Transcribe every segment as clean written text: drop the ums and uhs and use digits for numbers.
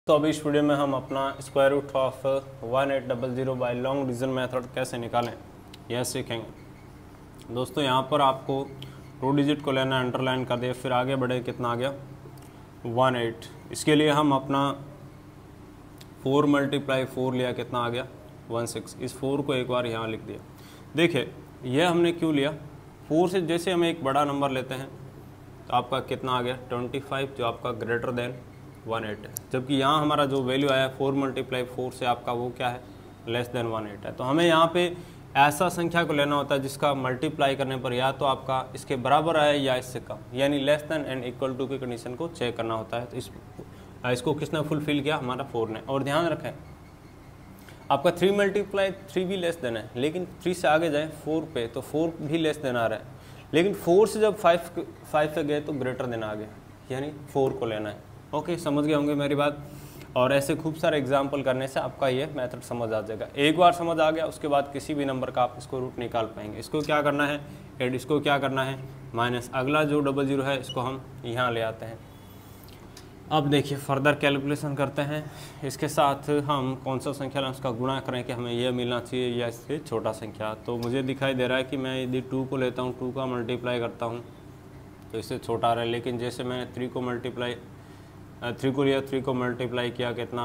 तो अभी इस वीडियो में हम अपना square root of 1800 by long division method कैसे निकालें यह सीखेंगे। दोस्तों यहाँ पर आपको 2 डिजिट को लेना, अंडरलाइन कर दिया, फिर आगे बढ़े, कितना आ गया 18। इसके लिए हम अपना 4 × 4 लिया, कितना आ गया 16। इस 4 को एक बार यहाँ लिख दिया। देखिए यह हमने क्यों लिया, 4 से जैसे हम एक बड़ा नंबर लेते हैं तो आपका कितना आ गया 25, जो आपका ग्रेटर देन 18 है, जबकि यहाँ हमारा जो वैल्यू आया 4 × 4 से आपका वो क्या है लेस देन 18 है। तो हमें यहाँ पे ऐसा संख्या को लेना होता है जिसका मल्टीप्लाई करने पर या तो आपका इसके बराबर आए या इससे कम, यानी less than and equal to की कंडीशन को चेक करना होता है। तो इसको किसने फुलफिल किया, हमारा 4 ने। और ध्यान रखें आपका 3 × 3 भी लेस देन है, लेकिन 3 से आगे जाए 4 पे तो 4 भी लेस देन आ रहा है, लेकिन 4 से जब 5 पे गए तो ग्रेटर देन आ गया, यानी 4 को लेना है। ओके, समझ गए होंगे मेरी बात। और ऐसे खूब सारे एग्जाम्पल करने से आपका ये मेथड समझ आ जाएगा। एक बार समझ आ गया उसके बाद किसी भी नंबर का आप इसको रूट निकाल पाएंगे। इसको क्या करना है एड, इसको क्या करना है माइनस, अगला जो 00 है इसको हम यहाँ ले आते हैं। अब देखिए फर्दर कैलकुलेशन करते हैं। इसके साथ हम कौन सा संख्या उसका गुणा करें कि हमें यह मिलना चाहिए या इससे छोटा संख्या। तो मुझे दिखाई दे रहा है कि मैं यदि 2 को लेता हूँ, 2 का मल्टीप्लाई करता हूँ तो इससे छोटा आ रहा है, लेकिन जैसे मैंने 3 को लिया, 3 को मल्टीप्लाई किया, कितना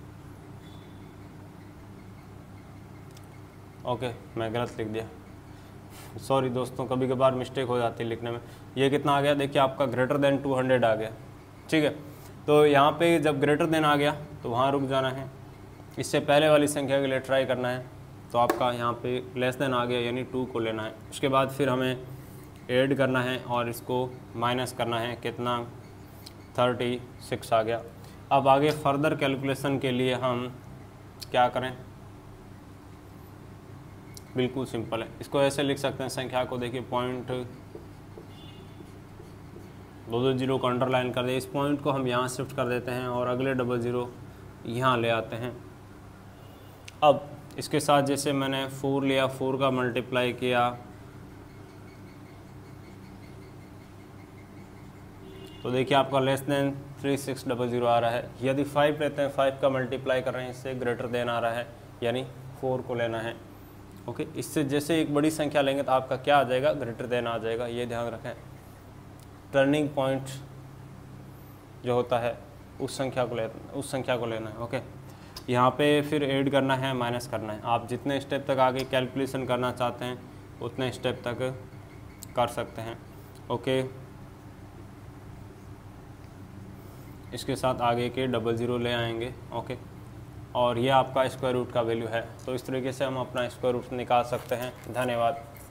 ओके मैं गलत लिख दिया, सॉरी दोस्तों, कभी कभार मिस्टेक हो जाती है लिखने में। ये कितना आ गया, देखिए आपका ग्रेटर देन 200 आ गया, ठीक है। तो यहाँ पे जब ग्रेटर देन आ गया तो वहाँ रुक जाना है, इससे पहले वाली संख्या के लिए ट्राई करना है। तो आपका यहाँ पे लेस देन आ गया, यानी 2 को लेना है। उसके बाद फिर हमें ऐड करना है और इसको माइनस करना है, कितना 36 आ गया। अब आगे फर्दर कैलकुलेशन के लिए हम क्या करें, बिल्कुल सिंपल है। इसको ऐसे लिख सकते हैं, संख्या को देखिए पॉइंट 00 को अंडरलाइन कर दे, इस पॉइंट को हम यहाँ शिफ्ट कर देते हैं और अगले 00 यहाँ ले आते हैं। अब इसके साथ जैसे मैंने 4 लिया, 4 का मल्टीप्लाई किया तो देखिए आपका लेस देन 3600 आ रहा है। यदि 5 लेते हैं, 5 का मल्टीप्लाई कर रहे हैं, इससे ग्रेटर देन आ रहा है, यानी 4 को लेना है। ओके, इससे जैसे एक बड़ी संख्या लेंगे तो आपका क्या आ जाएगा, ग्रेटर देन आ जाएगा। ये ध्यान रखें, टर्निंग पॉइंट जो होता है उस संख्या को लेना है। ओके, यहाँ पे फिर ऐड करना है, माइनस करना है। आप जितने स्टेप तक आगे कैलकुलेशन करना चाहते हैं उतने स्टेप तक कर सकते हैं। ओके, इसके साथ आगे के 00 ले आएंगे। ओके, और ये आपका स्क्वायर रूट का वैल्यू है। तो इस तरीके से हम अपना स्क्वायर रूट निकाल सकते हैं। धन्यवाद।